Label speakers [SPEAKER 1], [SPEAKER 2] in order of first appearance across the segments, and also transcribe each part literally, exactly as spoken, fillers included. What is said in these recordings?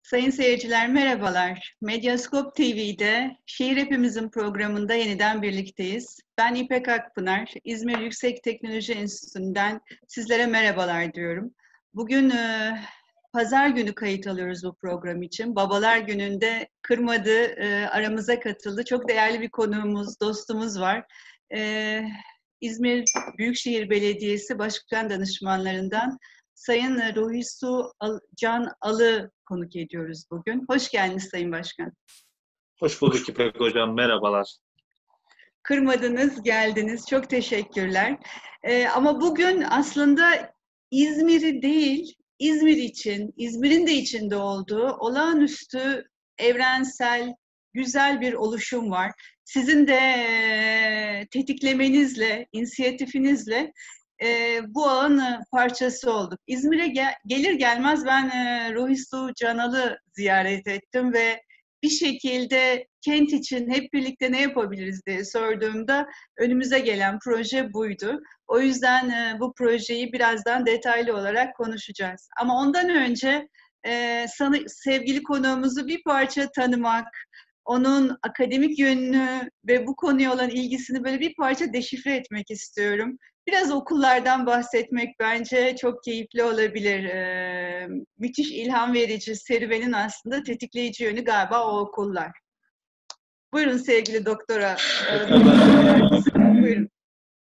[SPEAKER 1] Sayın seyirciler merhabalar. Medyaskop T V'de Şehir Hepimizin programında yeniden birlikteyiz. Ben İpek Akpınar, İzmir Yüksek Teknoloji Enstitüsü'nden sizlere merhabalar diyorum. Bugün e, Pazar günü kayıt alıyoruz bu program için. Babalar Günü'nde kırmadı, e, aramıza katıldı. Çok değerli bir konuğumuz, dostumuz var. E, İzmir Büyükşehir Belediyesi Başkan Danışmanlarından Sayın Ruhisu Can Alı konuk ediyoruz bugün. Hoş geldiniz Sayın Başkan.
[SPEAKER 2] Hoş bulduk İpek Hocam, merhabalar.
[SPEAKER 1] Kırmadınız, geldiniz. Çok teşekkürler. Ee, ama bugün aslında İzmir'i değil, İzmir için, İzmir'in de içinde olduğu olağanüstü, evrensel, güzel bir oluşum var. Sizin de e, tetiklemenizle, inisiyatifinizle e, bu ağın parçası olduk. İzmir'e gel gelir gelmez ben e, Ruhisu Canal'ı ziyaret ettim ve bir şekilde kent için hep birlikte ne yapabiliriz diye sorduğumda önümüze gelen proje buydu. O yüzden e, bu projeyi birazdan detaylı olarak konuşacağız. Ama ondan önce e, sana, sevgili konuğumuzu bir parça tanımak, onun akademik yönünü ve bu konuya olan ilgisini böyle bir parça deşifre etmek istiyorum. Biraz okullardan bahsetmek bence çok keyifli olabilir. Ee, müthiş ilham verici serüvenin aslında tetikleyici yönü galiba o okullar. Buyurun sevgili doktora. Buyurun.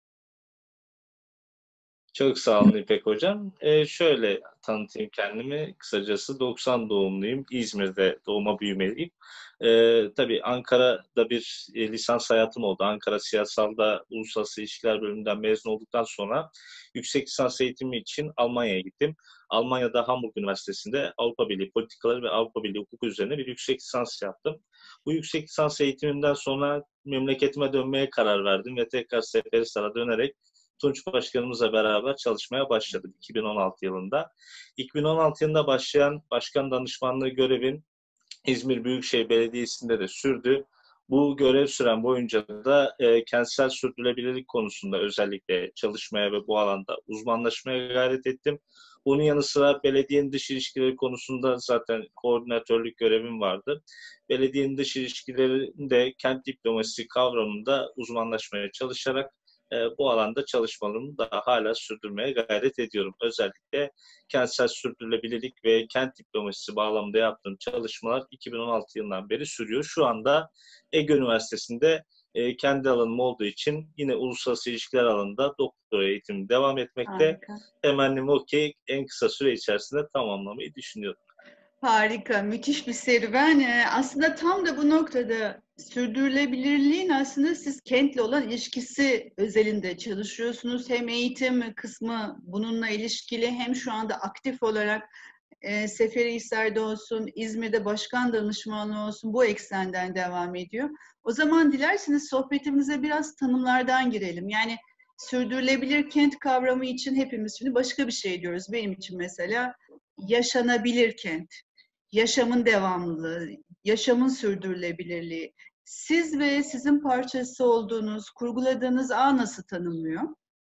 [SPEAKER 2] Çok sağ olun İpek Hocam. Ee, şöyle tanıtayım kendimi. Kısacası doksan doğumluyum. İzmir'de doğma büyümeliyim. Ee, tabii Ankara'da bir e, lisans hayatım oldu. Ankara Siyasal'da Uluslararası İlişkiler bölümünden mezun olduktan sonra yüksek lisans eğitimi için Almanya'ya gittim. Almanya'da Hamburg Üniversitesi'nde Avrupa Birliği Politikaları ve Avrupa Birliği Hukuku üzerine bir yüksek lisans yaptım. Bu yüksek lisans eğitimimden sonra memleketime dönmeye karar verdim ve tekrar Seferihisar'a dönerek Tunç Başkanımızla beraber çalışmaya başladık iki bin on altı yılında. iki bin on altı yılında başlayan başkan danışmanlığı görevim İzmir Büyükşehir Belediyesi'nde de sürdü. Bu görev süren boyunca da e, kentsel sürdürülebilirlik konusunda özellikle çalışmaya ve bu alanda uzmanlaşmaya gayret ettim. Bunun yanı sıra belediyenin dış ilişkileri konusunda zaten koordinatörlük görevim vardı. Belediyenin dış ilişkilerinde kent diplomasisi kavramında uzmanlaşmaya çalışarak e, bu alanda çalışmalarımı da hala sürdürmeye gayret ediyorum. Özellikle kentsel sürdürülebilirlik ve kent diplomasisi bağlamında yaptığım çalışmalar iki bin on altı yılından beri sürüyor. Şu anda Ege Üniversitesi'nde e, kendi alanım olduğu için yine uluslararası ilişkiler alanında doktora eğitimim devam etmekte.
[SPEAKER 1] Harika.
[SPEAKER 2] Temennim o ki en kısa süre içerisinde tamamlamayı düşünüyorum.
[SPEAKER 1] Harika, müthiş bir serüven. Ee, aslında tam da bu noktada sürdürülebilirliğin aslında siz kentle olan ilişkisi özelinde çalışıyorsunuz. Hem eğitim kısmı bununla ilişkili hem şu anda aktif olarak e, Seferihisar'da olsun, İzmir'de başkan danışmanlığı olsun bu eksenden devam ediyor. O zaman dilerseniz sohbetimize biraz tanımlardan girelim. Yani sürdürülebilir kent kavramı için hepimiz şimdi başka bir şey diyoruz. Benim için mesela yaşanabilir kent, yaşamın devamlılığı, yaşamın sürdürülebilirliği. Siz ve sizin parçası olduğunuz, kurguladığınız ağ nasıl tanımlıyor?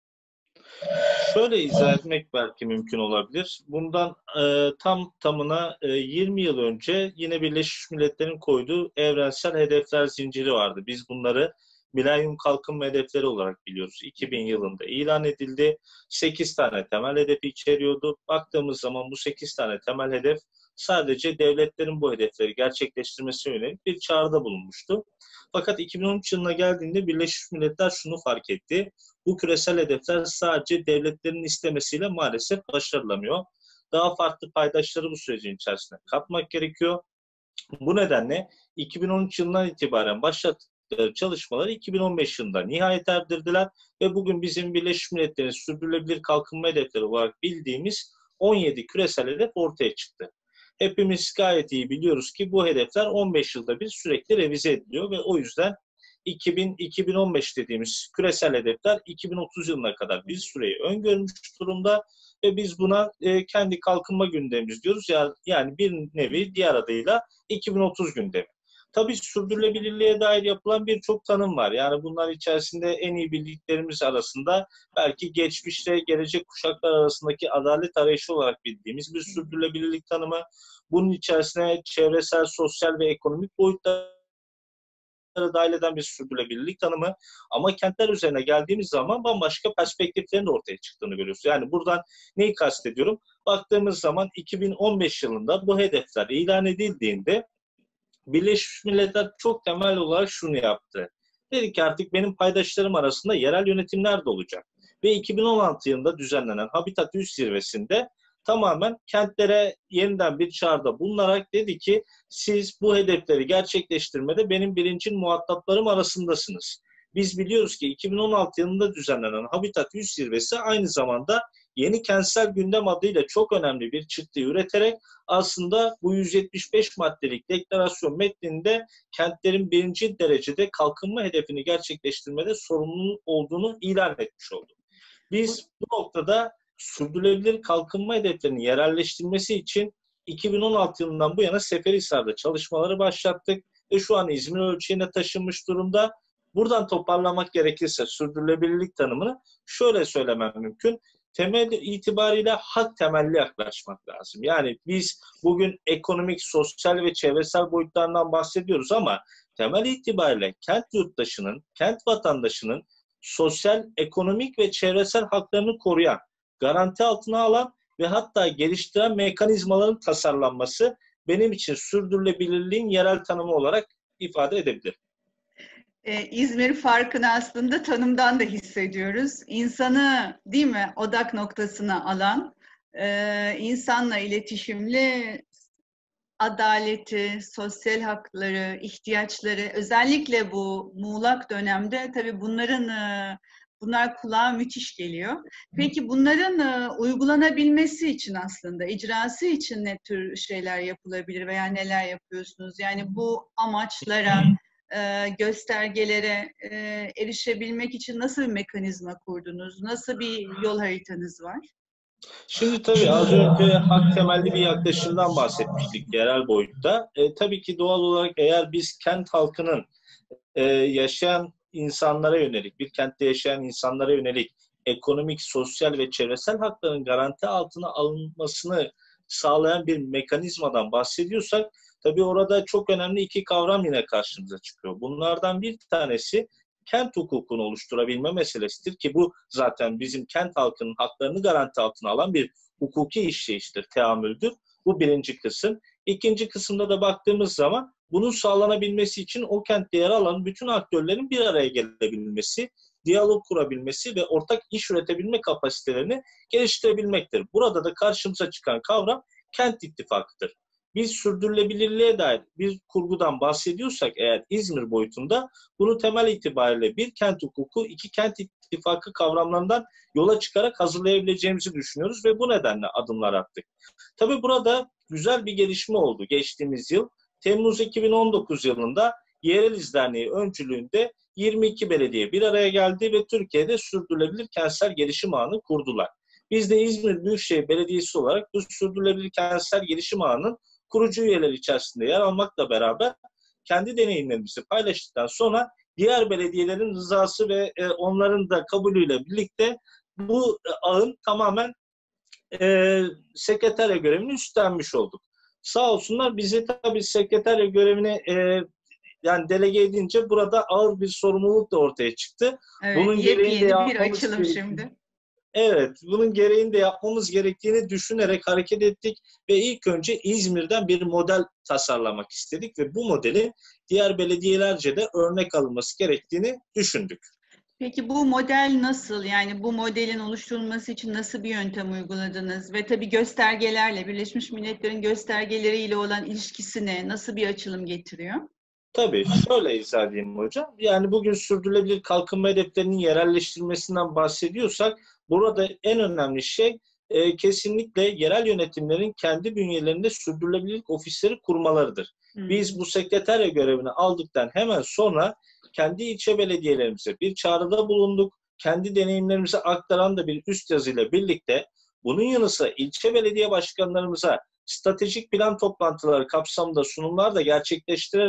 [SPEAKER 2] Şöyle izah etmek belki mümkün olabilir. Bundan e, tam tamına e, yirmi yıl önce yine Birleşmiş Milletler'in koyduğu evrensel hedefler zinciri vardı. Biz bunları Milenyum Kalkınma Hedefleri olarak biliyoruz. iki bin yılında ilan edildi. sekiz tane temel hedefi içeriyordu. Baktığımız zaman bu sekiz tane temel hedef sadece devletlerin bu hedefleri gerçekleştirmesine yönelik bir çağrıda bulunmuştu. Fakat iki bin on üç yılına geldiğinde Birleşmiş Milletler şunu fark etti. Bu küresel hedefler sadece devletlerin istemesiyle maalesef başarılamıyor. Daha farklı paydaşları bu sürecin içerisine katmak gerekiyor. Bu nedenle iki bin on üç yılından itibaren başlattıkları çalışmaları iki bin on beş yılında nihayet erdirdiler ve bugün bizim Birleşmiş Milletler'in sürdürülebilir kalkınma hedefleri olarak bildiğimiz on yedi küresel hedef ortaya çıktı. Hepimiz gayet iyi biliyoruz ki bu hedefler on beş yılda bir sürekli revize ediliyor ve o yüzden iki bin iki bin on beş dediğimiz küresel hedefler iki bin otuz yılına kadar bir süreyi öngörmüş durumda ve biz buna e, kendi kalkınma gündemimiz diyoruz. Yani, yani bir nevi diğer adıyla iki bin otuz gündemi. Tabii sürdürülebilirliğe dair yapılan birçok tanım var. Yani bunlar içerisinde en iyi bildiklerimiz arasında belki geçmişte gelecek kuşaklar arasındaki adalet arayışı olarak bildiğimiz bir sürdürülebilirlik tanımı. Bunun içerisine çevresel, sosyal ve ekonomik boyutları dahil eden bir sürdürülebilirlik tanımı. Ama kentler üzerine geldiğimiz zaman bambaşka perspektiflerin de ortaya çıktığını görüyoruz. Yani buradan neyi kastediyorum? Baktığımız zaman iki bin on beş yılında bu hedefler ilan edildiğinde Birleşmiş Milletler çok temel olarak şunu yaptı. Dedi ki artık benim paydaşlarım arasında yerel yönetimler de olacak. Ve iki bin on altı yılında düzenlenen Habitat yüz zirvesinde tamamen kentlere yeniden bir çağrıda bulunarak dedi ki siz bu hedefleri gerçekleştirmede benim birinci muhataplarım arasındasınız. Biz biliyoruz ki iki bin on altı yılında düzenlenen Habitat yüz zirvesi aynı zamanda yeni kentsel gündem adıyla çok önemli bir çıktı üreterek aslında bu yüz yetmiş beş maddelik deklarasyon metninde kentlerin birinci derecede kalkınma hedefini gerçekleştirmede sorumlu olduğunu ilan etmiş oldu. Biz bu noktada sürdürülebilir kalkınma hedeflerinin yerelleştirilmesi için iki bin on altı yılından bu yana Seferihisar'da çalışmaları başlattık ve şu an İzmir ölçeğine taşınmış durumda. Buradan toparlamak gerekirse sürdürülebilirlik tanımını şöyle söylemem mümkün. Temel itibariyle hak temelli yaklaşmak lazım. Yani biz bugün ekonomik, sosyal ve çevresel boyutlarından bahsediyoruz ama temel itibariyle kent yurttaşının, kent vatandaşının sosyal, ekonomik ve çevresel haklarını koruyan, garanti altına alan ve hatta geliştiren mekanizmaların tasarlanması benim için sürdürülebilirliğin yerel tanımı olarak ifade edebilir.
[SPEAKER 1] Ee, İzmir farkını aslında tanımdan da hissediyoruz. İnsanı değil mi odak noktasına alan, e, insanla iletişimli, adaleti, sosyal hakları, ihtiyaçları, özellikle bu muğlak dönemde tabii bunların e, bunlar kulağa müthiş geliyor. Peki bunların e, uygulanabilmesi için aslında icrası için ne tür şeyler yapılabilir veya neler yapıyorsunuz? Yani bu amaçlara, e, göstergelere e, erişebilmek için nasıl bir mekanizma kurdunuz? Nasıl bir yol haritanız var?
[SPEAKER 2] Şimdi tabii az önce hak temelli bir yaklaşımdan bahsetmiştik yerel boyutta. E, tabii ki doğal olarak eğer biz kent halkının e, yaşayan insanlara yönelik, bir kentte yaşayan insanlara yönelik ekonomik, sosyal ve çevresel hakların garanti altına alınmasını sağlayan bir mekanizmadan bahsediyorsak, tabii orada çok önemli iki kavram yine karşımıza çıkıyor. Bunlardan bir tanesi kent hukukunu oluşturabilme meselesidir ki bu zaten bizim kent halkının haklarını garanti altına alan bir hukuki işleyiştir, teamüldür. Bu birinci kısım. İkinci kısımda da baktığımız zaman bunun sağlanabilmesi için o kentte yer alan bütün aktörlerin bir araya gelebilmesi, diyalog kurabilmesi ve ortak iş üretebilme kapasitelerini geliştirebilmektir. Burada da karşımıza çıkan kavram kent ittifakıdır. Biz sürdürülebilirliğe dair bir kurgudan bahsediyorsak eğer İzmir boyutunda bunu temel itibariyle bir kent hukuku, iki kent ittifakı kavramlarından yola çıkarak hazırlayabileceğimizi düşünüyoruz ve bu nedenle adımlar attık. Tabii burada güzel bir gelişme oldu geçtiğimiz yıl. Temmuz iki bin on dokuz yılında Yereliz Derneği öncülüğünde yirmi iki belediye bir araya geldi ve Türkiye'de sürdürülebilir kentsel gelişim ağını kurdular. Biz de İzmir Büyükşehir Belediyesi olarak bu sürdürülebilir kentsel gelişim ağının kurucu üyeler içerisinde yer almakla beraber kendi deneyimlerimizi paylaştıktan sonra diğer belediyelerin rızası ve onların da kabulüyle birlikte bu ağın tamamen e, sekreterya görevini üstlenmiş olduk. Sağ olsunlar bizi tabii sekreterya görevine e, yani delege edince burada ağır bir sorumluluk da ortaya çıktı.
[SPEAKER 1] Evet,
[SPEAKER 2] bunun
[SPEAKER 1] yepyeni bir açılım şimdi.
[SPEAKER 2] Evet, bunun gereğini de yapmamız gerektiğini düşünerek hareket ettik ve ilk önce İzmir'den bir model tasarlamak istedik ve bu modeli diğer belediyelerce de örnek alınması gerektiğini düşündük.
[SPEAKER 1] Peki bu model nasıl? Yani bu modelin oluşturulması için nasıl bir yöntem uyguladınız? Ve tabii göstergelerle, Birleşmiş Milletler'in göstergeleriyle olan ilişkisine nasıl bir açılım getiriyor?
[SPEAKER 2] Tabii şöyle izah edeyim hocam. Yani bugün sürdürülebilir kalkınma hedeflerinin yerelleştirilmesinden bahsediyorsak burada en önemli şey e, kesinlikle yerel yönetimlerin kendi bünyelerinde sürdürülebilirlik ofisleri kurmalarıdır. Hmm. Biz bu sekreterya görevini aldıktan hemen sonra kendi ilçe belediyelerimize bir çağrıda bulunduk. Kendi deneyimlerimizi aktaran da bir üst yazıyla birlikte bunun yanı sıra ilçe belediye başkanlarımıza stratejik plan toplantıları kapsamında sunumlar da gerçekleştirerek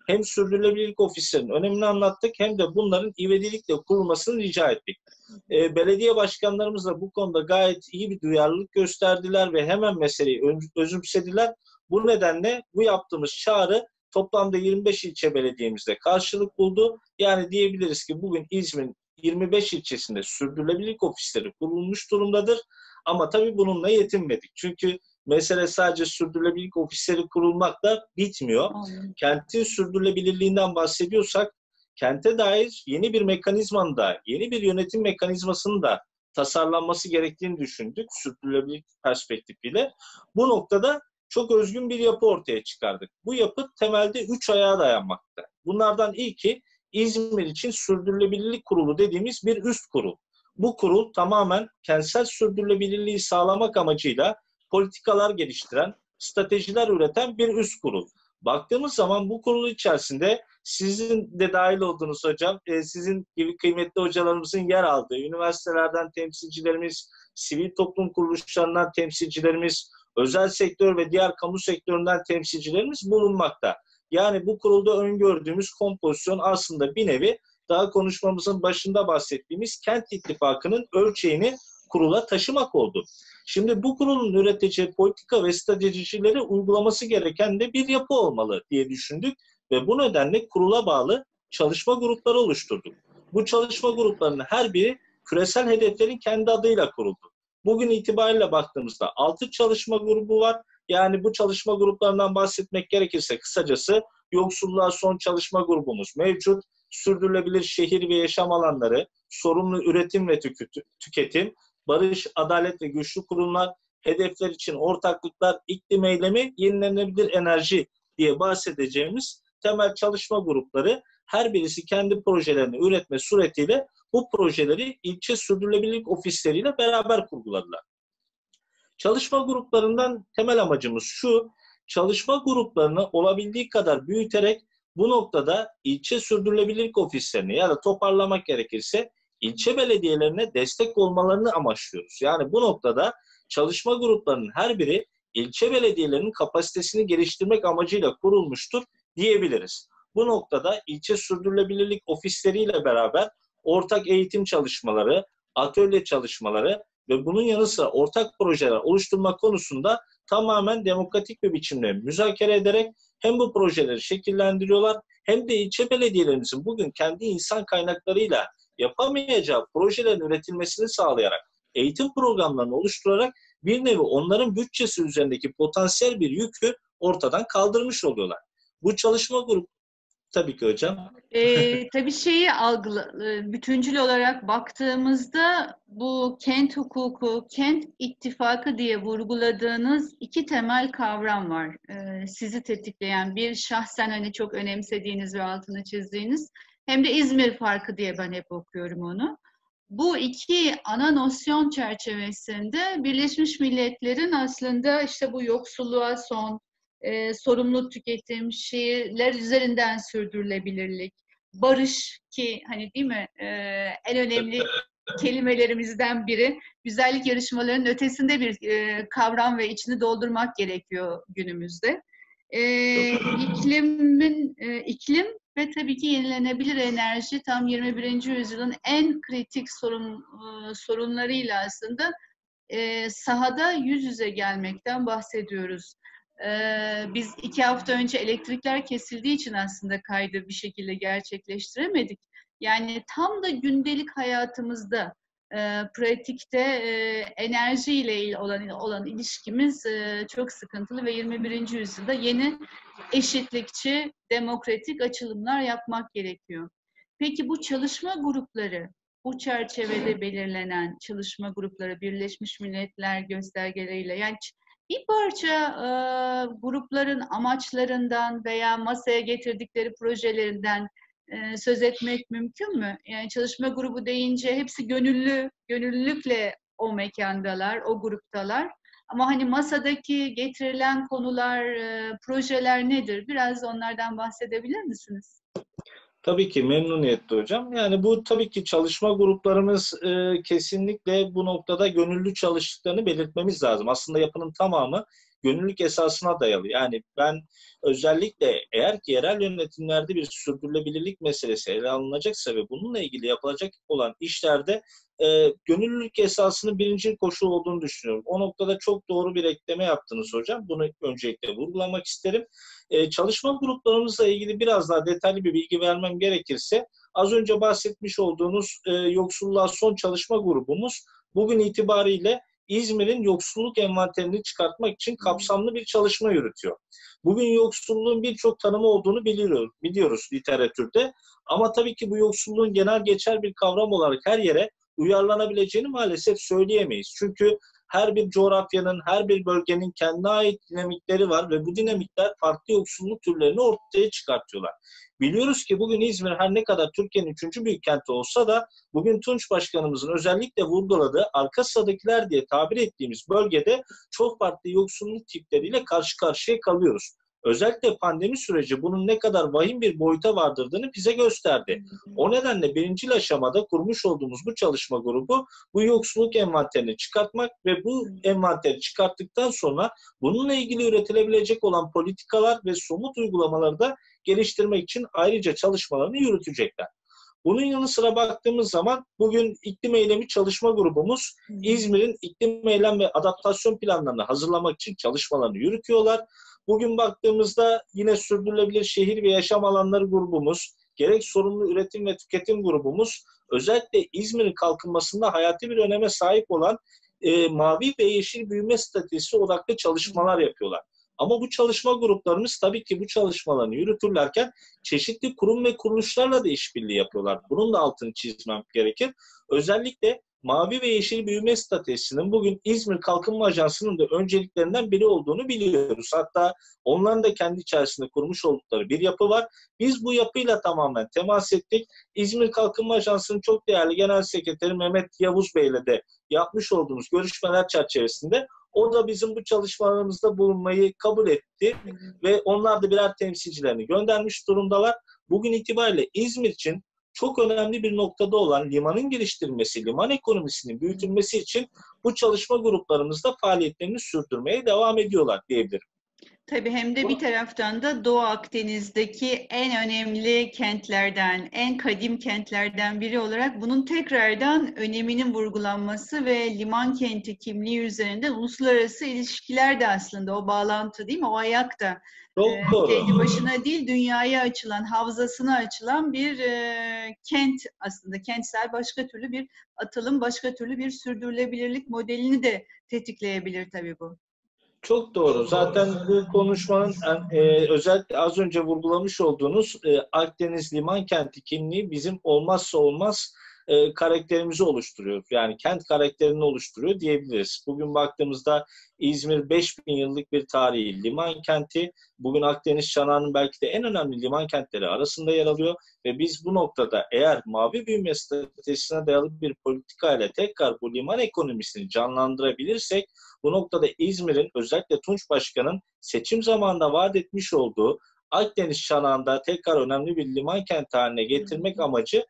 [SPEAKER 2] hem sürdürülebilirlik ofislerinin önemini anlattık hem de bunların ivedilikle kurulmasını rica ettik. E, belediye başkanlarımız da bu konuda gayet iyi bir duyarlılık gösterdiler ve hemen meseleyi özümsediler. Bu nedenle bu yaptığımız çağrı toplamda yirmi beş ilçe belediyemizde karşılık buldu. Yani diyebiliriz ki bugün İzmir'in yirmi beş ilçesinde sürdürülebilirlik ofisleri kurulmuş durumdadır. Ama tabii bununla yetinmedik. Çünkü mesele sadece sürdürülebilirlik ofisleri kurulmakla bitmiyor.
[SPEAKER 1] Aynen.
[SPEAKER 2] Kentin sürdürülebilirliğinden bahsediyorsak kente dair yeni bir mekanizmanın da, yeni bir yönetim mekanizmasının da tasarlanması gerektiğini düşündük sürdürülebilirlik perspektifiyle. Bu noktada çok özgün bir yapı ortaya çıkardık. Bu yapı temelde üç ayağa dayanmakta. Bunlardan ilki İzmir için Sürdürülebilirlik Kurulu dediğimiz bir üst kurul. Bu kurul tamamen kentsel sürdürülebilirliği sağlamak amacıyla politikalar geliştiren, stratejiler üreten bir üst kurul. Baktığımız zaman bu kurul içerisinde sizin de dahil olduğunuz hocam, sizin gibi kıymetli hocalarımızın yer aldığı, üniversitelerden temsilcilerimiz, sivil toplum kuruluşlarından temsilcilerimiz, özel sektör ve diğer kamu sektöründen temsilcilerimiz bulunmakta. Yani bu kurulda öngördüğümüz kompozisyon aslında bir nevi daha konuşmamızın başında bahsettiğimiz Kent İttifakı'nın ölçeğini kurula taşımak oldu. Şimdi bu kurulun üreteceği politika ve stratejileri uygulaması gereken de bir yapı olmalı diye düşündük ve bu nedenle kurula bağlı çalışma grupları oluşturduk. Bu çalışma gruplarının her biri küresel hedeflerin kendi adıyla kuruldu. Bugün itibariyle baktığımızda altı çalışma grubu var. Yani bu çalışma gruplarından bahsetmek gerekirse kısacası yoksulluğa son çalışma grubumuz mevcut. Sürdürülebilir şehir ve yaşam alanları, sorumlu üretim ve tüketim, barış, adalet ve güçlü kurumlar, hedefler için ortaklıklar, iklim eylemi, yenilenebilir enerji diye bahsedeceğimiz temel çalışma grupları her birisi kendi projelerini üretme suretiyle bu projeleri ilçe sürdürülebilirlik ofisleriyle beraber kurguladılar. Çalışma gruplarından temel amacımız şu, çalışma gruplarını olabildiği kadar büyüterek bu noktada ilçe sürdürülebilirlik ofislerini ya da toparlamak gerekirse ilçe belediyelerine destek olmalarını amaçlıyoruz. Yani bu noktada çalışma gruplarının her biri ilçe belediyelerinin kapasitesini geliştirmek amacıyla kurulmuştur diyebiliriz. Bu noktada ilçe sürdürülebilirlik ofisleriyle beraber ortak eğitim çalışmaları, atölye çalışmaları ve bunun yanı sıra ortak projeler oluşturma konusunda tamamen demokratik bir biçimde müzakere ederek hem bu projeleri şekillendiriyorlar hem de ilçe belediyelerimizin bugün kendi insan kaynaklarıyla yapamayacağı projelerin üretilmesini sağlayarak, eğitim programlarını oluşturarak bir nevi onların bütçesi üzerindeki potansiyel bir yükü ortadan kaldırmış oluyorlar. Bu çalışma grubu tabii ki hocam.
[SPEAKER 1] Ee, tabii şeyi algıla, bütüncül olarak baktığımızda bu kent hukuku, kent ittifakı diye vurguladığınız iki temel kavram var. Ee, sizi tetikleyen bir şahsen hani çok önemsediğiniz ve altını çizdiğiniz hem de İzmir farkı diye ben hep okuyorum onu. Bu iki ana nosyon çerçevesinde Birleşmiş Milletler'in aslında işte bu yoksulluğa son, e, sorumlu tüketim, şehirler üzerinden sürdürülebilirlik, barış ki hani değil mi e, en önemli kelimelerimizden biri, güzellik yarışmalarının ötesinde bir e, kavram ve içini doldurmak gerekiyor günümüzde. E, iklimin e, iklim ve tabii ki yenilenebilir enerji tam yirmi birinci yüzyılın en kritik sorun, sorunlarıyla aslında e, sahada yüz yüze gelmekten bahsediyoruz. E, biz iki hafta önce elektrikler kesildiği için aslında kaydı bir şekilde gerçekleştiremedik. Yani tam da gündelik hayatımızda, e, pratikte e, enerjiyle olan, olan ilişkimiz e, çok sıkıntılı ve yirmi birinci yüzyılda yeni eşitlikçi, demokratik açılımlar yapmak gerekiyor. Peki bu çalışma grupları, bu çerçevede belirlenen çalışma grupları Birleşmiş Milletler göstergeleriyle, yani bir parça e, grupların amaçlarından veya masaya getirdikleri projelerinden e, söz etmek mümkün mü? Yani çalışma grubu deyince hepsi gönüllü, gönüllülükle o mekandalar, o gruptalar. Ama hani masadaki getirilen konular, e, projeler nedir? Biraz onlardan bahsedebilir misiniz?
[SPEAKER 2] Tabii ki memnuniyetle hocam. Yani bu tabii ki çalışma gruplarımız e, kesinlikle bu noktada gönüllü çalıştıklarını belirtmemiz lazım. Aslında yapının tamamı gönüllülük esasına dayalı. Yani ben özellikle eğer ki yerel yönetimlerde bir sürdürülebilirlik meselesi ele alınacaksa ve bununla ilgili yapılacak olan işlerde e, gönüllülük esasının birinci koşul olduğunu düşünüyorum. O noktada çok doğru bir ekleme yaptınız hocam. Bunu öncelikle vurgulamak isterim. E, çalışma gruplarımızla ilgili biraz daha detaylı bir bilgi vermem gerekirse, az önce bahsetmiş olduğunuz e, yoksulluğa son çalışma grubumuz bugün itibariyle İzmir'in yoksulluk envanterini çıkartmak için kapsamlı bir çalışma yürütüyor. Bugün yoksulluğun birçok tanımı olduğunu biliyoruz, biliyoruz literatürde. Ama tabii ki bu yoksulluğun genel geçer bir kavram olarak her yere uyarlanabileceğini maalesef söyleyemeyiz. Çünkü her bir coğrafyanın, her bir bölgenin kendine ait dinamikleri var ve bu dinamikler farklı yoksulluk türlerini ortaya çıkartıyorlar. Biliyoruz ki bugün İzmir her ne kadar Türkiye'nin üçüncü büyük kenti olsa da bugün Tunç Başkanımızın özellikle vurguladığı arka sıradakiler diye tabir ettiğimiz bölgede çok farklı yoksulluk tipleriyle karşı karşıya kalıyoruz. Özellikle pandemi süreci bunun ne kadar vahim bir boyuta vardırdığını bize gösterdi. O nedenle birincil aşamada kurmuş olduğumuz bu çalışma grubu bu yoksulluk envanterini çıkartmak ve bu envanteri çıkarttıktan sonra bununla ilgili üretilebilecek olan politikalar ve somut uygulamaları da geliştirmek için ayrıca çalışmalarını yürütecekler. Bunun yanı sıra baktığımız zaman bugün iklim eylemi çalışma grubumuz İzmir'in iklim eylem ve adaptasyon planlarını hazırlamak için çalışmalarını yürütüyorlar. Bugün baktığımızda yine sürdürülebilir şehir ve yaşam alanları grubumuz, gerek sorumlu üretim ve tüketim grubumuz, özellikle İzmir'in kalkınmasında hayati bir öneme sahip olan e, mavi ve yeşil büyüme stratejisi odaklı çalışmalar yapıyorlar. Ama bu çalışma gruplarımız tabii ki bu çalışmalarını yürütürlerken çeşitli kurum ve kuruluşlarla da işbirliği yapıyorlar. Bunun da altını çizmem gerekir. Özellikle Mavi ve Yeşil Büyüme Stratejisi'nin bugün İzmir Kalkınma Ajansı'nın da önceliklerinden biri olduğunu biliyoruz. Hatta onların da kendi içerisinde kurmuş oldukları bir yapı var. Biz bu yapıyla tamamen temas ettik. İzmir Kalkınma Ajansı'nın çok değerli Genel Sekreteri Mehmet Yavuz Bey'le de yapmış olduğumuz görüşmeler çerçevesinde o da bizim bu çalışmalarımızda bulunmayı kabul etti ve onlar da birer temsilcilerini göndermiş durumdalar. Bugün itibariyle İzmir için çok önemli bir noktada olan limanın geliştirilmesi, liman ekonomisinin büyütülmesi için bu çalışma gruplarımızda faaliyetlerini sürdürmeye devam ediyorlar diyebilirim.
[SPEAKER 1] Tabii hem de bir taraftan da Doğu Akdeniz'deki en önemli kentlerden, en kadim kentlerden biri olarak bunun tekrardan öneminin vurgulanması ve liman kenti kimliği üzerinden uluslararası ilişkiler de aslında o bağlantı değil mi? O ayak da
[SPEAKER 2] Çok
[SPEAKER 1] e,
[SPEAKER 2] doğru.
[SPEAKER 1] kendi başına değil, dünyaya açılan, havzasına açılan bir e, kent aslında. Kentsel başka türlü bir atılım, başka türlü bir sürdürülebilirlik modelini de tetikleyebilir tabii bu.
[SPEAKER 2] Çok doğru. Zaten bu konuşmanın e, özellikle az önce vurgulamış olduğunuz e, Akdeniz liman kenti kimliği bizim olmazsa olmaz e, karakterimizi oluşturuyor. Yani kent karakterini oluşturuyor diyebiliriz. Bugün baktığımızda İzmir beş bin yıllık bir tarihi liman kenti. Bugün Akdeniz çanağının belki de en önemli liman kentleri arasında yer alıyor ve biz bu noktada eğer mavi büyüme stratejisine dayalı bir politika ile tekrar bu liman ekonomisini canlandırabilirsek bu noktada İzmir'in özellikle Tunç Başkan'ın seçim zamanında vaat etmiş olduğu Akdeniz çanağında tekrar önemli bir liman kenti haline getirmek amacı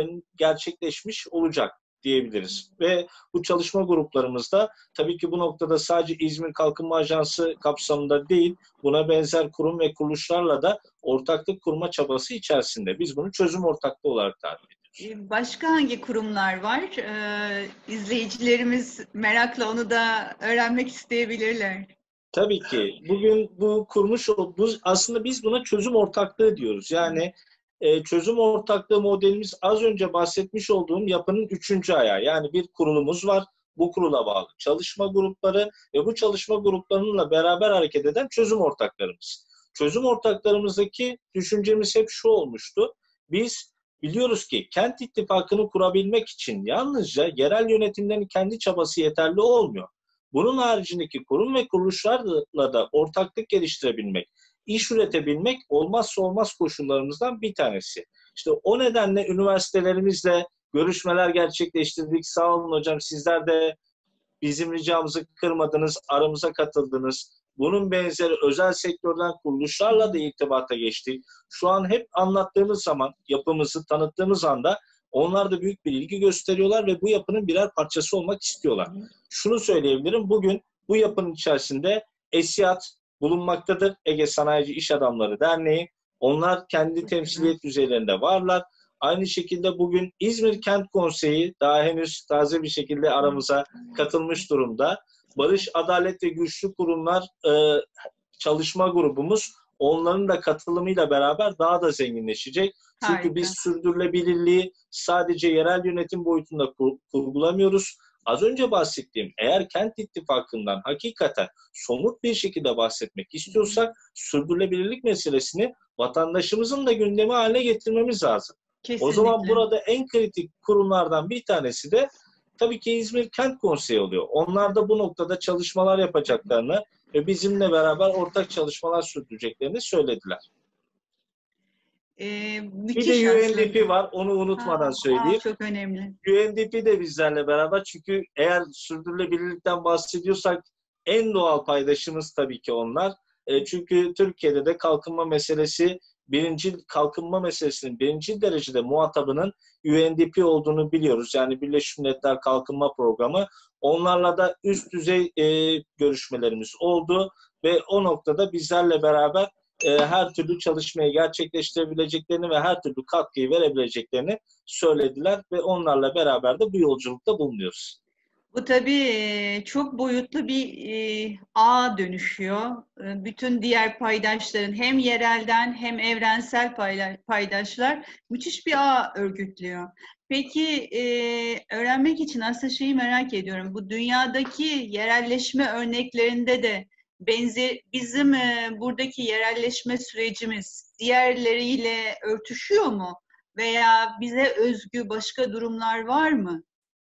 [SPEAKER 2] gerçekleşmiş olacak diyebiliriz. Ve bu çalışma gruplarımızda tabii ki bu noktada sadece İzmir Kalkınma Ajansı kapsamında değil, buna benzer kurum ve kuruluşlarla da ortaklık kurma çabası içerisinde. Biz bunu çözüm ortaklığı olarak tarif ediyoruz.
[SPEAKER 1] Başka hangi kurumlar var? Ee, izleyicilerimiz merakla onu da öğrenmek isteyebilirler.
[SPEAKER 2] Tabii ki. Bugün bu kurmuş olduğumuz, aslında biz buna çözüm ortaklığı diyoruz. Yani e, çözüm ortaklığı modelimiz az önce bahsetmiş olduğum yapının üçüncü ayağı. Yani bir kurulumuz var. Bu kurula bağlı çalışma grupları ve bu çalışma gruplarıyla beraber hareket eden çözüm ortaklarımız. Çözüm ortaklarımızdaki düşüncemiz hep şu olmuştu. Biz biliyoruz ki kent ittifakını kurabilmek için yalnızca yerel yönetimlerin kendi çabası yeterli olmuyor. Bunun haricindeki kurum ve kuruluşlarla da ortaklık geliştirebilmek, iş üretebilmek olmazsa olmaz koşullarımızdan bir tanesi. İşte o nedenle üniversitelerimizle görüşmeler gerçekleştirdik. Sağ olun hocam, sizler de bizim ricamızı kırmadınız, aramıza katıldınız. Bunun benzeri özel sektörden kuruluşlarla da irtibata geçtik. Şu an hep anlattığımız zaman, yapımızı tanıttığımız anda onlar da büyük bir ilgi gösteriyorlar ve bu yapının birer parçası olmak istiyorlar. Şunu söyleyebilirim, bugün bu yapının içerisinde ESİAD bulunmaktadır. Ege Sanayici İş Adamları Derneği. Onlar kendi temsiliyet düzeylerinde varlar. Aynı şekilde bugün İzmir Kent Konseyi daha henüz taze bir şekilde aramıza katılmış durumda. Barış, Adalet ve Güçlü Kurumlar e, çalışma grubumuz onların da katılımıyla beraber daha da zenginleşecek. Çünkü
[SPEAKER 1] Harika.
[SPEAKER 2] biz sürdürülebilirliği sadece yerel yönetim boyutunda kur, kurgulamıyoruz. Az önce bahsettiğim, eğer Kent İttifakı'ndan hakikaten somut bir şekilde bahsetmek istiyorsak sürdürülebilirlik meselesini vatandaşımızın da gündemi haline getirmemiz lazım.
[SPEAKER 1] Kesinlikle.
[SPEAKER 2] O zaman burada en kritik kurumlardan bir tanesi de tabii ki İzmir Kent Konseyi oluyor. Onlar da bu noktada çalışmalar yapacaklarını ve bizimle beraber ortak çalışmalar sürdüreceklerini söylediler.
[SPEAKER 1] Ee,
[SPEAKER 2] Bir de U N D P var, onu unutmadan
[SPEAKER 1] aa,
[SPEAKER 2] söyleyeyim.
[SPEAKER 1] Aa, çok önemli.
[SPEAKER 2] U N D P de bizlerle beraber, çünkü eğer sürdürülebilirlikten bahsediyorsak en doğal paydaşımız tabii ki onlar. E, çünkü Türkiye'de de kalkınma meselesi, birinci kalkınma meselesinin birinci derecede muhatabının U N D P olduğunu biliyoruz. Yani Birleşmiş Milletler Kalkınma Programı. Onlarla da üst düzey e, görüşmelerimiz oldu ve o noktada bizlerle beraber e, her türlü çalışmayı gerçekleştirebileceklerini ve her türlü katkıyı verebileceklerini söylediler ve onlarla beraber de bu yolculukta bulunuyoruz.
[SPEAKER 1] Bu tabii çok boyutlu bir e, ağ dönüşüyor. E, bütün diğer paydaşların hem yerelden hem evrensel paydaşlar müthiş bir ağ örgütlüyor. Peki e, öğrenmek için aslında şeyi merak ediyorum. Bu dünyadaki yerelleşme örneklerinde de benzer, bizim e, buradaki yerelleşme sürecimiz diğerleriyle örtüşüyor mu? Veya bize özgü başka durumlar var mı?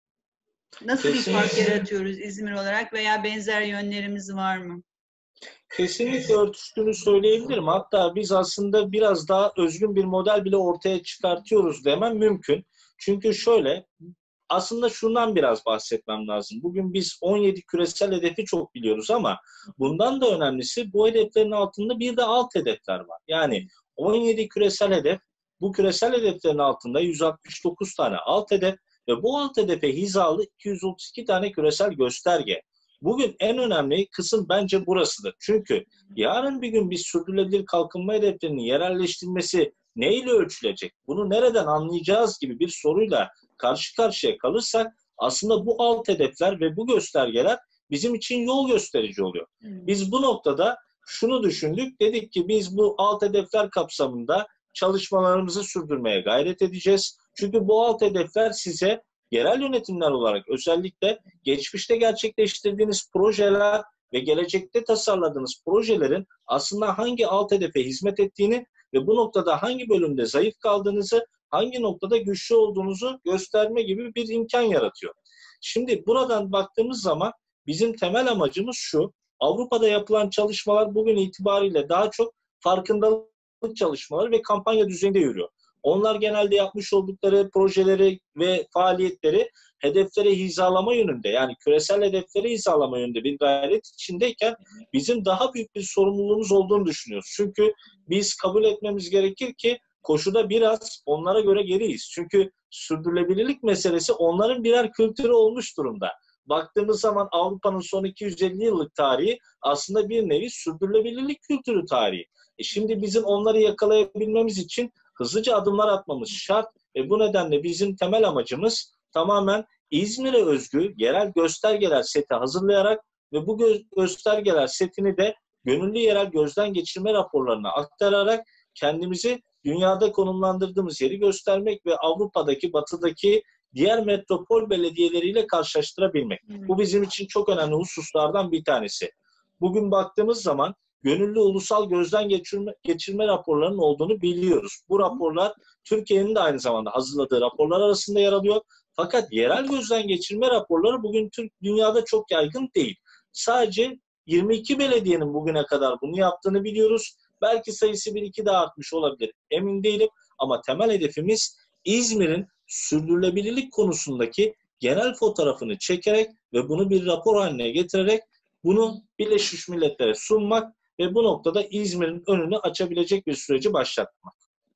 [SPEAKER 1] Nasıl
[SPEAKER 2] Kesinlikle.
[SPEAKER 1] bir fark yaratıyoruz İzmir olarak veya benzer yönlerimiz var mı?
[SPEAKER 2] Kesinlikle örtüştüğünü söyleyebilirim. Hatta biz aslında biraz daha özgün bir model bile ortaya çıkartıyoruz demem mümkün. Çünkü şöyle, aslında şundan biraz bahsetmem lazım. Bugün biz on yedi küresel hedefi çok biliyoruz ama bundan da önemlisi bu hedeflerin altında bir de alt hedefler var. Yani on yedi küresel hedef, bu küresel hedeflerin altında yüz altmış dokuz tane alt hedef ve bu alt hedefe hizalı iki yüz otuz iki tane küresel gösterge. Bugün en önemli kısım bence burasıdır. Çünkü yarın bir gün biz sürdürülebilir kalkınma hedeflerinin yerelleştirilmesi neyle ölçülecek? Bunu nereden anlayacağız gibi bir soruyla karşı karşıya kalırsak aslında bu alt hedefler ve bu göstergeler bizim için yol gösterici oluyor. Biz bu noktada şunu düşündük. Dedik ki biz bu alt hedefler kapsamında çalışmalarımızı sürdürmeye gayret edeceğiz. Çünkü bu alt hedefler size yerel yönetimler olarak özellikle geçmişte gerçekleştirdiğiniz projeler ve gelecekte tasarladığınız projelerin aslında hangi alt hedefe hizmet ettiğini ve bu noktada hangi bölümde zayıf kaldığınızı, hangi noktada güçlü olduğunuzu gösterme gibi bir imkan yaratıyor. Şimdi buradan baktığımız zaman bizim temel amacımız şu: Avrupa'da yapılan çalışmalar bugün itibariyle daha çok farkındalık çalışmaları ve kampanya düzeyinde yürüyor. Onlar genelde yapmış oldukları projeleri ve faaliyetleri hedeflere hizalama yönünde, yani küresel hedeflere hizalama yönünde bir gayret içindeyken bizim daha büyük bir sorumluluğumuz olduğunu düşünüyoruz. Çünkü biz kabul etmemiz gerekir ki koşuda biraz onlara göre geriyiz. Çünkü sürdürülebilirlik meselesi onların birer kültürü olmuş durumda. Baktığımız zaman Avrupa'nın son iki yüz elli yıllık tarihi aslında bir nevi sürdürülebilirlik kültürü tarihi. E şimdi bizim onları yakalayabilmemiz için hızlıca adımlar atmamız şart ve bu nedenle bizim temel amacımız tamamen İzmir'e özgü yerel göstergeler seti hazırlayarak ve bu gö göstergeler setini de gönüllü yerel gözden geçirme raporlarına aktararak kendimizi dünyada konumlandırdığımız yeri göstermek ve Avrupa'daki, batıdaki diğer metropol belediyeleriyle karşılaştırabilmek. Hmm. Bu bizim için çok önemli hususlardan bir tanesi. Bugün baktığımız zaman gönüllü ulusal gözden geçirme, geçirme raporlarının olduğunu biliyoruz. Bu raporlar Türkiye'nin de aynı zamanda hazırladığı raporlar arasında yer alıyor. Fakat yerel gözden geçirme raporları bugün Türk dünyada çok yaygın değil. Sadece yirmi iki belediyenin bugüne kadar bunu yaptığını biliyoruz. Belki sayısı bir iki daha artmış olabilir, emin değilim. Ama temel hedefimiz İzmir'in sürdürülebilirlik konusundaki genel fotoğrafını çekerek ve bunu bir rapor haline getirerek bunu Birleşmiş Milletler'e sunmak ve bu noktada İzmir'in önünü açabilecek bir süreci başlatmak.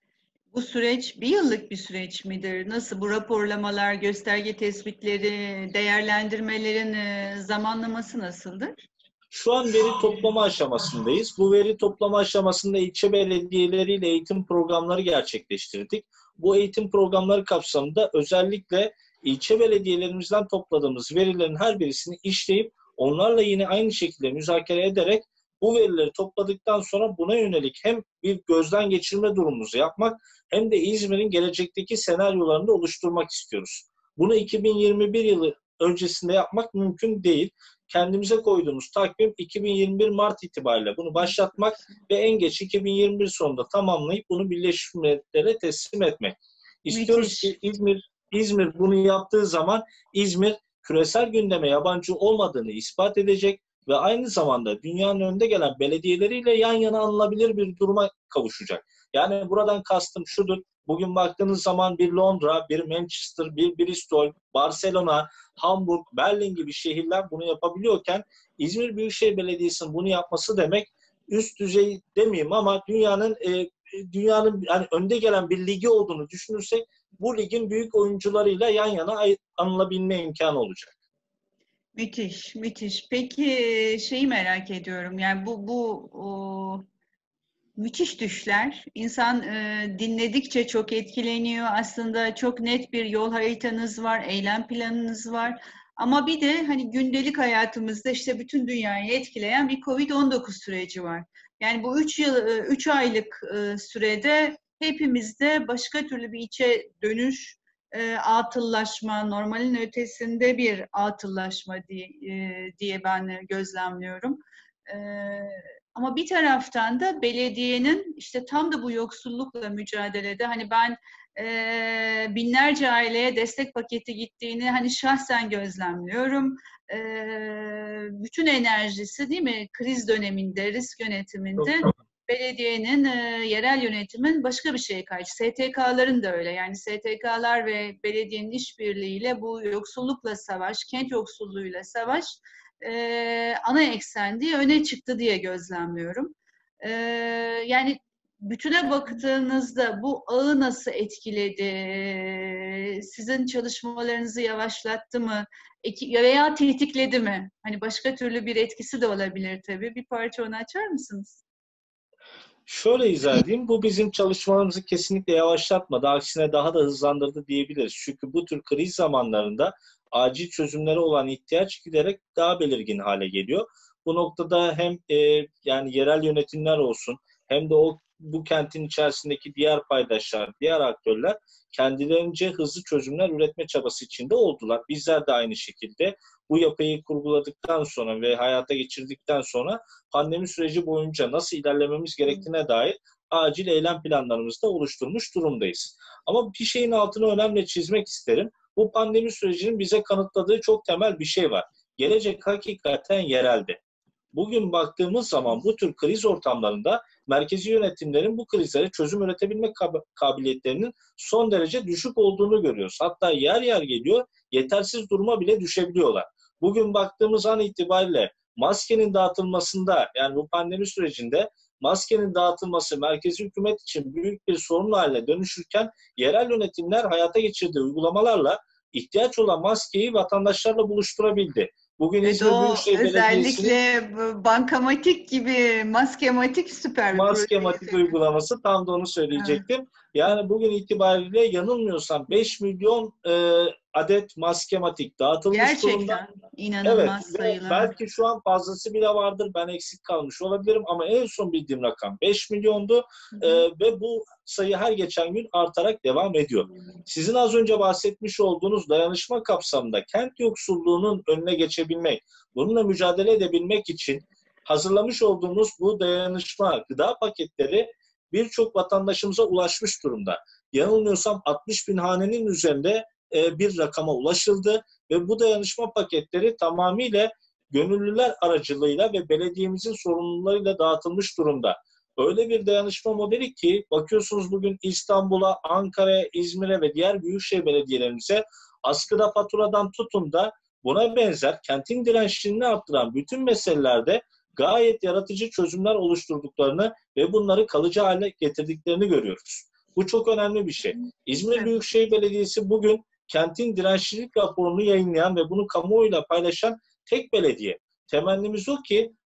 [SPEAKER 1] Bu süreç bir yıllık bir süreç midir? Nasıl bu raporlamalar, gösterge tespitleri, değerlendirmelerin zamanlaması nasıldır?
[SPEAKER 2] Şu an veri toplama aşamasındayız. Bu veri toplama aşamasında ilçe belediyeleriyle eğitim programları gerçekleştirdik. Bu eğitim programları kapsamında özellikle ilçe belediyelerimizden topladığımız verilerin her birisini işleyip onlarla yine aynı şekilde müzakere ederek bu verileri topladıktan sonra buna yönelik hem bir gözden geçirme durumumuzu yapmak hem de İzmir'in gelecekteki senaryolarını da oluşturmak istiyoruz. Bunu iki bin yirmi bir yılı öncesinde yapmak mümkün değil. Kendimize koyduğumuz takvim iki bin yirmi bir Mart itibariyle bunu başlatmak ve en geç iki bin yirmi bir sonunda tamamlayıp bunu Birleşmiş Milletler'e teslim etmek. İstiyoruz
[SPEAKER 1] Müthiş.
[SPEAKER 2] ki İzmir, İzmir bunu yaptığı zaman İzmir küresel gündeme yabancı olmadığını ispat edecek ve aynı zamanda dünyanın önde gelen belediyeleriyle yan yana alınabilir bir duruma kavuşacak. Yani buradan kastım şudur. Bugün baktığınız zaman bir Londra, bir Manchester, bir Bristol, Barcelona, Hamburg, Berlin gibi şehirler bunu yapabiliyorken İzmir Büyükşehir Belediyesi'nin bunu yapması demek üst düzey demeyeyim ama dünyanın e, dünyanın yani önde gelen bir ligi olduğunu düşünürsek bu ligin büyük oyuncularıyla yan yana anılabilme imkanı olacak.
[SPEAKER 1] Müthiş, müthiş. Peki şeyi merak ediyorum. Yani bu bu o, müthiş düşler. İnsan e, dinledikçe çok etkileniyor. Aslında çok net bir yol haritanız var, eylem planınız var. Ama bir de hani gündelik hayatımızda işte bütün dünyayı etkileyen bir kovid on dokuz süreci var. Yani bu üç yıl, üç aylık e, sürede hepimizde başka türlü bir içe dönüş, e, atıllaşma, normalin ötesinde bir atıllaşma diye, e, diye ben gözlemliyorum. E, Ama bir taraftan da belediyenin işte tam da bu yoksullukla mücadelede hani ben e, binlerce aileye destek paketi gittiğini hani şahsen gözlemliyorum. E, bütün enerjisi değil mi kriz döneminde, risk yönetiminde belediyenin, e, yerel yönetimin başka bir şeye karşı. S T K'ların da öyle. Yani S T K'lar ve belediyenin işbirliğiyle bu yoksullukla savaş, kent yoksulluğuyla savaş e, ana eksen diye öne çıktı diye gözlemliyorum. E, yani bütüne baktığınızda bu ağı nasıl etkiledi? Sizin çalışmalarınızı yavaşlattı mı? Veya tetikledi mi? Hani başka türlü bir etkisi de olabilir tabii. Bir parça onu açar mısınız?
[SPEAKER 2] Şöyle izah edeyim, bu bizim çalışmalarımızı kesinlikle yavaşlatmadı, aksine daha da hızlandırdı diyebiliriz. Çünkü bu tür kriz zamanlarında acil çözümlere olan ihtiyaç giderek daha belirgin hale geliyor. Bu noktada hem e, yani yerel yönetimler olsun hem de o bu kentin içerisindeki diğer paydaşlar, diğer aktörler kendilerince hızlı çözümler üretme çabası içinde oldular. Bizler de aynı şekilde bu yapıyı kurguladıktan sonra ve hayata geçirdikten sonra pandemi süreci boyunca nasıl ilerlememiz gerektiğine dair acil eylem planlarımızı da oluşturmuş durumdayız. Ama bir şeyin altını önemli çizmek isterim. Bu pandemi sürecinin bize kanıtladığı çok temel bir şey var. Gelecek hakikaten yerelde. Bugün baktığımız zaman bu tür kriz ortamlarında merkezi yönetimlerin bu krizlere çözüm üretebilme kabiliyetlerinin son derece düşük olduğunu görüyoruz. Hatta yer yer geliyor, yetersiz duruma bile düşebiliyorlar. Bugün baktığımız an itibariyle maskenin dağıtılmasında, yani bu pandemi sürecinde maskenin dağıtılması merkezi hükümet için büyük bir sorun haline dönüşürken yerel yönetimler hayata geçirdiği uygulamalarla ihtiyaç olan maskeyi vatandaşlarla buluşturabildi. Bugün İzmir Büyükşehir Belediyesi'nin
[SPEAKER 1] özellikle bankamatik gibi maskematik süper bir
[SPEAKER 2] maskematik uygulaması, tam da onu söyleyecektim. Evet. Yani bugün itibariyle yanılmıyorsam beş milyon e, adet maskematik dağıtılmış
[SPEAKER 1] gerçekten
[SPEAKER 2] durumda.
[SPEAKER 1] Gerçekten inanılmaz
[SPEAKER 2] Evet,
[SPEAKER 1] sayılar.
[SPEAKER 2] Belki şu an fazlası bile vardır. Ben eksik kalmış olabilirim ama en son bildiğim rakam beş milyondu. Hı hı. E, ve bu sayı her geçen gün artarak devam ediyor. Sizin az önce bahsetmiş olduğunuz dayanışma kapsamında kent yoksulluğunun önüne geçebilmek, bununla mücadele edebilmek için hazırlamış olduğumuz bu dayanışma gıda paketleri birçok vatandaşımıza ulaşmış durumda. Yanılmıyorsam altmış bin hanenin üzerinde e, bir rakama ulaşıldı ve bu dayanışma paketleri tamamıyla gönüllüler aracılığıyla ve belediyemizin sorumlularıyla dağıtılmış durumda. Öyle bir dayanışma modeli ki bakıyorsunuz bugün İstanbul'a, Ankara'ya, İzmir'e ve diğer büyükşehir belediyelerimize askıda faturadan tutun da buna benzer kentin dirençliliğini arttıran bütün meselelerde gayet yaratıcı çözümler oluşturduklarını ve bunları kalıcı hale getirdiklerini görüyoruz. Bu çok önemli bir şey. İzmir Büyükşehir Belediyesi bugün kentin dirençlilik raporunu yayınlayan ve bunu kamuoyuyla paylaşan tek belediye. Temennimiz o ki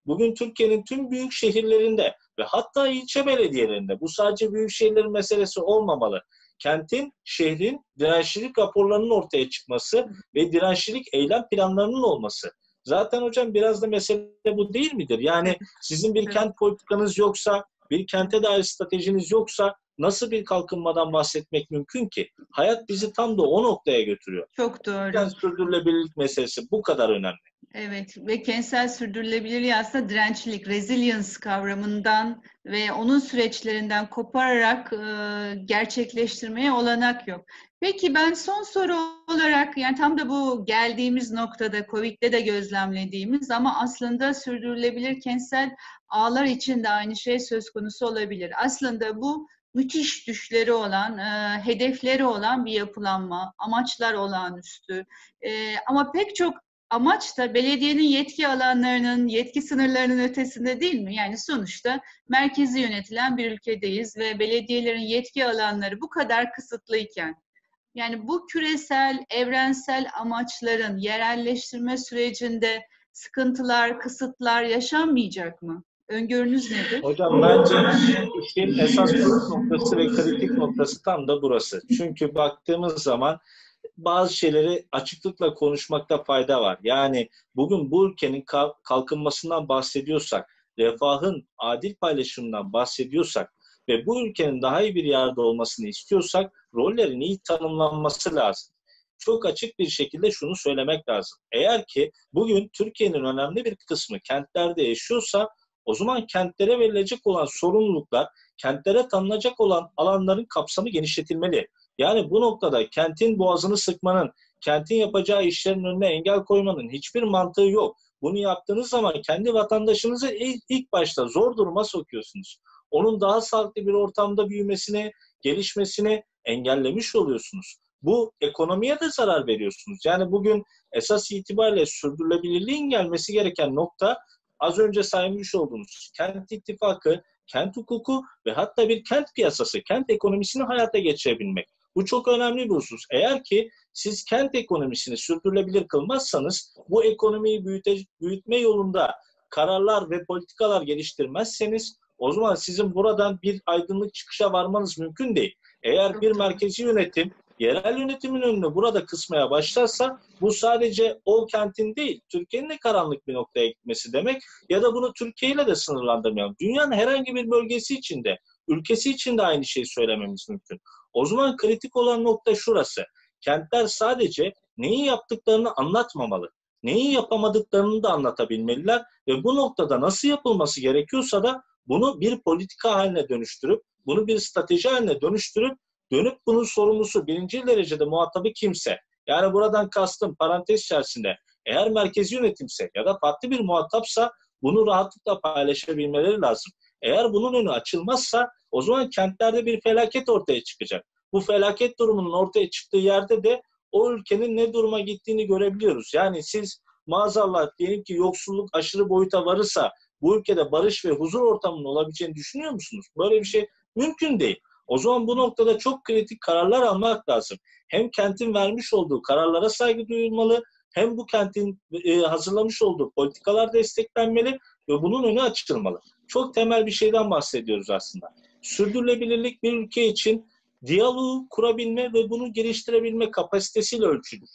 [SPEAKER 2] bugün Türkiye'nin tüm büyük şehirlerinde ve hatta ilçe belediyelerinde, bu sadece büyük şehirlerin meselesi olmamalı. Kentin, şehrin dirençlilik raporlarının ortaya çıkması ve dirençlilik eylem planlarının olması. Zaten hocam biraz da mesele bu değil midir? Yani sizin bir kent politikanız yoksa, bir kente dair stratejiniz yoksa nasıl bir kalkınmadan bahsetmek mümkün ki? Hayat bizi tam da o noktaya götürüyor.
[SPEAKER 1] Çok doğru.
[SPEAKER 2] Yani sürdürülebilirlik meselesi bu kadar önemli.
[SPEAKER 1] Evet ve kentsel sürdürülebilirliği aslında dirençlilik, resilience kavramından ve onun süreçlerinden kopararak e, gerçekleştirmeye olanak yok. Peki ben son soru olarak, yani tam da bu geldiğimiz noktada Covid'de de gözlemlediğimiz ama aslında sürdürülebilir kentsel ağlar için de aynı şey söz konusu olabilir. Aslında bu müthiş düşleri olan, e, hedefleri olan bir yapılanma, amaçlar olağanüstü. E, ama pek çok amaç da belediyenin yetki alanlarının, yetki sınırlarının ötesinde değil mi? Yani sonuçta merkezi yönetilen bir ülkedeyiz ve belediyelerin yetki alanları bu kadar kısıtlıyken, yani bu küresel, evrensel amaçların yerelleştirme sürecinde sıkıntılar, kısıtlar yaşanmayacak mı? Öngörünüz nedir?
[SPEAKER 2] Hocam bence işin esas püf noktası ve kritik noktası tam da burası. Çünkü baktığımız zaman bazı şeyleri açıklıkla konuşmakta fayda var. Yani bugün bu ülkenin kalkınmasından bahsediyorsak, refahın adil paylaşımından bahsediyorsak ve bu ülkenin daha iyi bir yerde olmasını istiyorsak rollerin iyi tanımlanması lazım. Çok açık bir şekilde şunu söylemek lazım. Eğer ki bugün Türkiye'nin önemli bir kısmı kentlerde yaşıyorsa, o zaman kentlere verilecek olan sorumluluklar, kentlere tanınacak olan alanların kapsamı genişletilmeli. Yani bu noktada kentin boğazını sıkmanın, kentin yapacağı işlerin önüne engel koymanın hiçbir mantığı yok. Bunu yaptığınız zaman kendi vatandaşınızı ilk başta zor duruma sokuyorsunuz. Onun daha sağlıklı bir ortamda büyümesini, gelişmesini engellemiş oluyorsunuz. Bu ekonomiye de zarar veriyorsunuz. Yani bugün esas itibariyle sürdürülebilirliğin gelmesi gereken nokta az önce saymış olduğumuz kent ittifakı, kent hukuku ve hatta bir kent piyasası, kent ekonomisini hayata geçirebilmek. Bu çok önemli bir husus. Eğer ki siz kent ekonomisini sürdürülebilir kılmazsanız, bu ekonomiyi büyüte, büyütme yolunda kararlar ve politikalar geliştirmezseniz, o zaman sizin buradan bir aydınlık çıkışa varmanız mümkün değil. Eğer bir merkezi yönetim, yerel yönetimin önünü burada kısmaya başlarsa, bu sadece o kentin değil, Türkiye'nin de karanlık bir noktaya gitmesi demek ya da bunu Türkiye ile de sınırlandırmayalım. Dünyanın herhangi bir bölgesi içinde, ülkesi için de aynı şeyi söylememiz mümkün. O zaman kritik olan nokta şurası. Kentler sadece neyi yaptıklarını anlatmamalı. Neyi yapamadıklarını da anlatabilmeliler ve bu noktada nasıl yapılması gerekiyorsa da bunu bir politika haline dönüştürüp, bunu bir strateji haline dönüştürüp, dönüp bunun sorumlusu birinci derecede muhatabı kimse. Yani buradan kastım parantez içerisinde eğer merkezi yönetimse ya da farklı bir muhatapsa bunu rahatlıkla paylaşabilmeleri lazım. Eğer bunun önü açılmazsa o zaman kentlerde bir felaket ortaya çıkacak. Bu felaket durumunun ortaya çıktığı yerde de o ülkenin ne duruma gittiğini görebiliyoruz. Yani siz maazallah diyelim ki yoksulluk aşırı boyuta varırsa bu ülkede barış ve huzur ortamının olabileceğini düşünüyor musunuz? Böyle bir şey mümkün değil. O zaman bu noktada çok kritik kararlar almak lazım. Hem kentin vermiş olduğu kararlara saygı duyulmalı, hem bu kentin e, hazırlamış olduğu politikalar desteklenmeli ve bunun önü açılmalı. Çok temel bir şeyden bahsediyoruz aslında. Sürdürülebilirlik bir ülke için diyaloğu kurabilme ve bunu geliştirebilme kapasitesiyle ölçülür.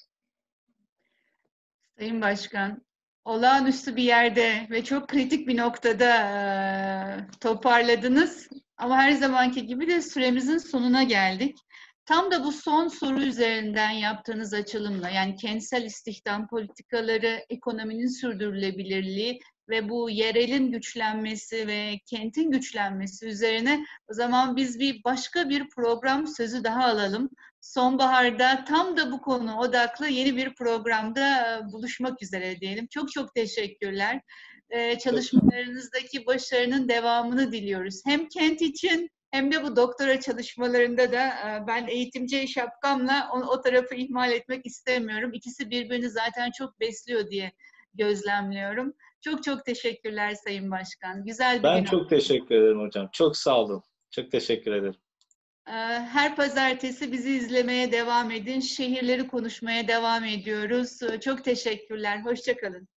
[SPEAKER 1] Sayın Başkan, olağanüstü bir yerde ve çok kritik bir noktada e, toparladınız. Ama her zamanki gibi de süremizin sonuna geldik. Tam da bu son soru üzerinden yaptığınız açılımla, yani kentsel istihdam politikaları, ekonominin sürdürülebilirliği ve bu yerelin güçlenmesi ve kentin güçlenmesi üzerine o zaman biz bir başka bir program sözü daha alalım. Sonbaharda tam da bu konu odaklı yeni bir programda buluşmak üzere diyelim. Çok çok teşekkürler. Ee, çalışmalarınızdaki başarının devamını diliyoruz. Hem kent için hem de bu doktora çalışmalarında da ben eğitimci şapkamla o, o tarafı ihmal etmek istemiyorum. İkisi birbirini zaten çok besliyor diye gözlemliyorum. Çok çok teşekkürler Sayın Başkan. Güzel bir
[SPEAKER 2] ben
[SPEAKER 1] gün.
[SPEAKER 2] Ben çok teşekkür ederim hocam. Çok sağ olun. Çok teşekkür ederim.
[SPEAKER 1] Her pazartesi bizi izlemeye devam edin. Şehirleri konuşmaya devam ediyoruz. Çok teşekkürler. Hoşça kalın.